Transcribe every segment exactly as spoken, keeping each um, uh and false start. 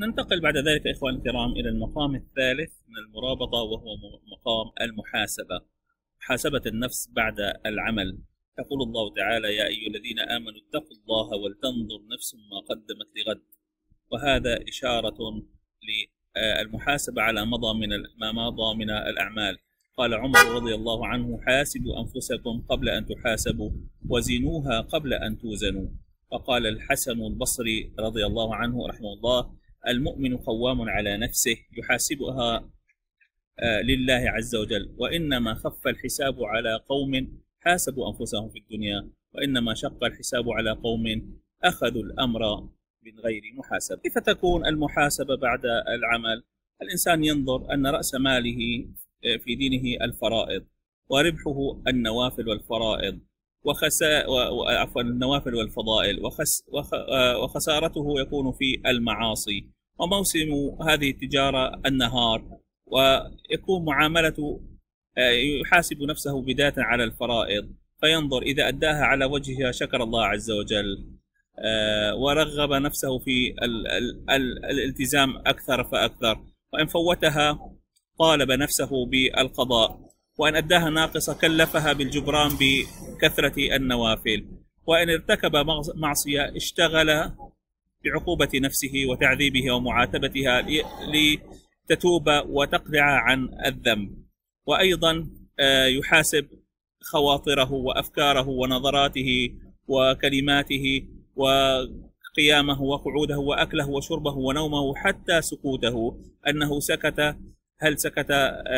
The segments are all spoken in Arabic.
ننتقل بعد ذلك إخواني الكرام إلى المقام الثالث من المرابطة، وهو مقام المحاسبة، محاسبة النفس بعد العمل. يقول الله تعالى: يا أيها الذين آمنوا اتقوا الله ولتنظر نفس ما قدمت لغد. وهذا إشارة للمحاسبة على مضى من ما مضى من الأعمال. قال عمر رضي الله عنه: حاسبوا أنفسكم قبل أن تحاسبوا، وزنوها قبل أن توزنوا. وقال الحسن البصري رضي الله عنه رحمه الله: المؤمن قوام على نفسه يحاسبها لله عز وجل، وإنما خف الحساب على قوم حاسبوا أنفسهم في الدنيا، وإنما شق الحساب على قوم أخذوا الأمر من غير محاسبة. كيف تكون المحاسبة بعد العمل؟ الإنسان ينظر أن رأس ماله في دينه الفرائض، وربحه النوافل والفرائض، وخسا وعفوا النوافل والفضائل، وخس وخ... وخسارته يكون في المعاصي. وموسم هذه التجارة النهار، ويكون معاملته يحاسب نفسه بداية على الفرائض، فينظر إذا أداها على وجهها شكر الله عز وجل، ورغب نفسه في ال... ال... ال... الالتزام أكثر فأكثر، وإن فوتها طالب نفسه بالقضاء، وإن أداها ناقصة كلفها بالجبران بكثرة النوافل، وإن ارتكب معصية اشتغل بعقوبة نفسه وتعذيبها ومعاتبتها لتتوب وتقلع عن الذنب. وأيضا يحاسب خواطره وأفكاره ونظراته وكلماته وقيامه وقعوده وأكله وشربه ونومه حتى سكوته، أنه سكت، هل سكت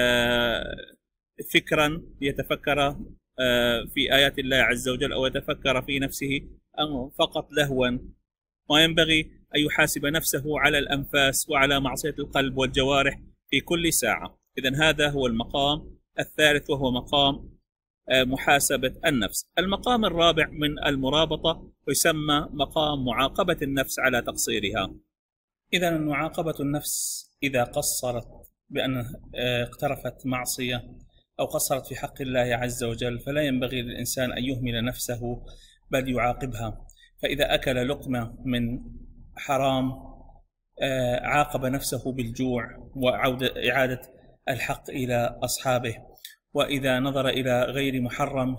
فكرا يتفكر في آيات الله عز وجل أو يتفكر في نفسه، أم فقط لهوا. وينبغي أن يحاسب نفسه على الأنفاس وعلى معصية القلب والجوارح في كل ساعة. إذن هذا هو المقام الثالث، وهو مقام محاسبة النفس. المقام الرابع من المرابطة يسمى مقام معاقبة النفس على تقصيرها. إذن معاقبة النفس إذا قصرت بأن اقترفت معصية أو قصرت في حق الله عز وجل، فلا ينبغي للإنسان أن يهمل نفسه، بل يعاقبها. فإذا أكل لقمة من حرام عاقب نفسه بالجوع وعودة إعادة الحق إلى أصحابه. وإذا نظر إلى غير محرم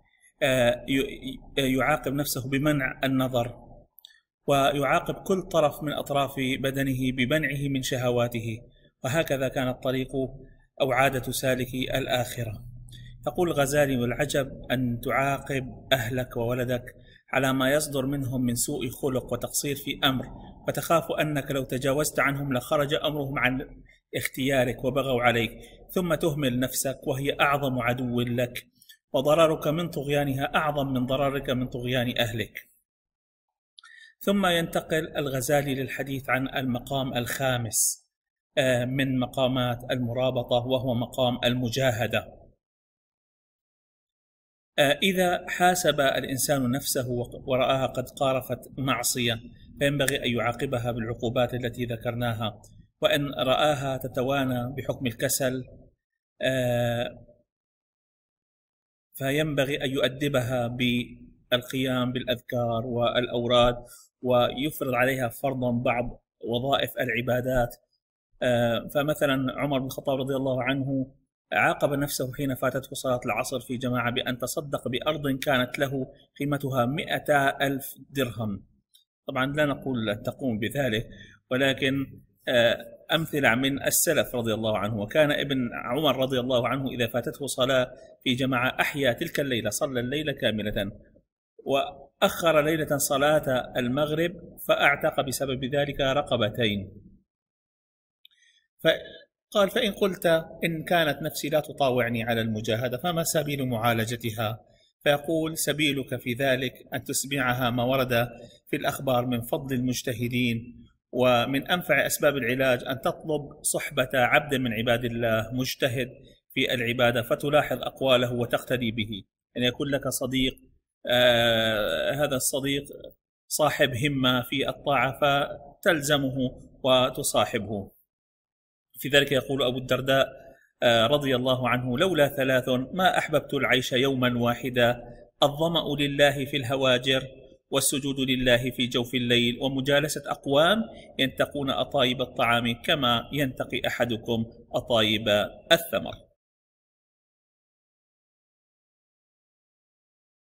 يعاقب نفسه بمنع النظر، ويعاقب كل طرف من أطراف بدنه بمنعه من شهواته. وهكذا كان الطريق أو عادة سالكي الآخرة. يقول الغزالي: والعجب أن تعاقب أهلك وولدك على ما يصدر منهم من سوء خلق وتقصير في أمر، وتخاف أنك لو تجاوزت عنهم لخرج أمرهم عن اختيارك وبغوا عليك، ثم تهمل نفسك وهي أعظم عدو لك، وضررك من طغيانها أعظم من ضررك من طغيان أهلك. ثم ينتقل الغزالي للحديث عن المقام الخامس من مقامات المرابطة، وهو مقام المجاهدة. إذا حاسب الإنسان نفسه ورآها قد قارفت معصية، فينبغي أن يعاقبها بالعقوبات التي ذكرناها. وإن رآها تتوانى بحكم الكسل، فينبغي أن يؤدبها بالقيام بالأذكار والأوراد، ويفرض عليها فرضا بعض وظائف العبادات. فمثلا عمر بن الخطاب رضي الله عنه عاقب نفسه حين فاتته صلاة العصر في جماعة بأن تصدق بأرض كانت له قيمتها مئتا ألف درهم. طبعا لا نقول تقوم بذلك، ولكن أمثلة من السلف رضي الله عنه. وكان ابن عمر رضي الله عنه إذا فاتته صلاة في جماعة أحيا تلك الليلة، صلى الليلة كاملة، وأخر ليلة صلاة المغرب، فأعتق بسبب ذلك رقبتين. فقال: فإن قلت إن كانت نفسي لا تطاوعني على المجاهدة، فما سبيل معالجتها؟ فيقول: سبيلك في ذلك أن تسمعها ما ورد في الأخبار من فضل المجتهدين، ومن أنفع أسباب العلاج أن تطلب صحبة عبد من عباد الله مجتهد في العبادة، فتلاحظ أقواله وتقتدي به. أن يكون لك صديق، آه هذا الصديق صاحب همة في الطاعة، فتلزمه وتصاحبه. في ذلك يقول أبو الدرداء رضي الله عنه: لولا ثلاث ما أحببت العيش يوما واحدا، الظمأ لله في الهواجر، والسجود لله في جوف الليل، ومجالسة أقوام ينتقون أطايب الطعام كما ينتقي أحدكم أطايب الثمر.